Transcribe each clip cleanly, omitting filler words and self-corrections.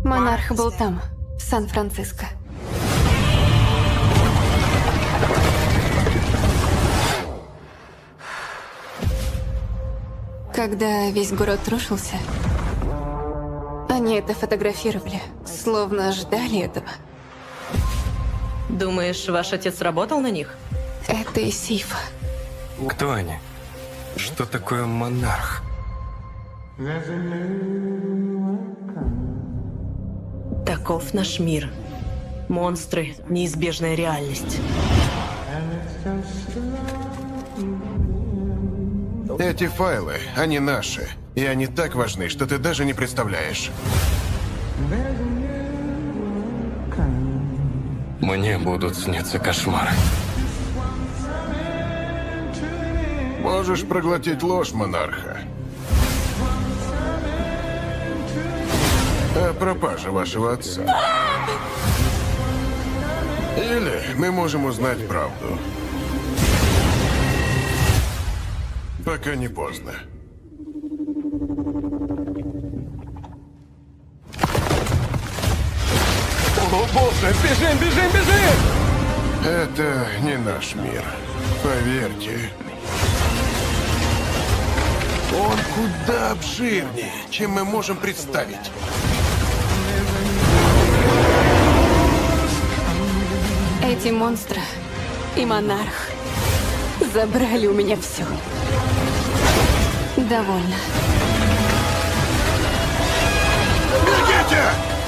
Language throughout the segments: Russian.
Монарх был там, в Сан-Франциско. Когда весь город рушился, они это фотографировали, словно ждали этого. Думаешь, ваш отец работал на них? Это из сейфа. Кто они? Что такое монарх? Таков наш мир. Монстры – неизбежная реальность. Эти файлы, они наши. И они так важны, что ты даже не представляешь. Мне будут сниться кошмары. Можешь проглотить ложь монарха. О пропаже вашего отца. Или мы можем узнать правду. Пока не поздно. О боже, бежим, бежим, бежим! Это не наш мир. Поверьте. Он куда обширнее, чем мы можем представить. Эти монстры и монарх забрали у меня все. Довольно. Бегите!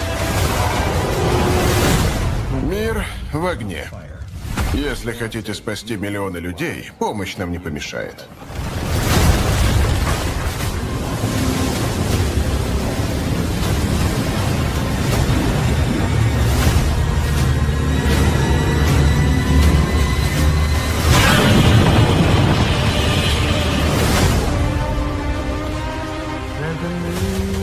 Мир в огне. Если хотите спасти миллионы людей, помощь нам не помешает. Never knew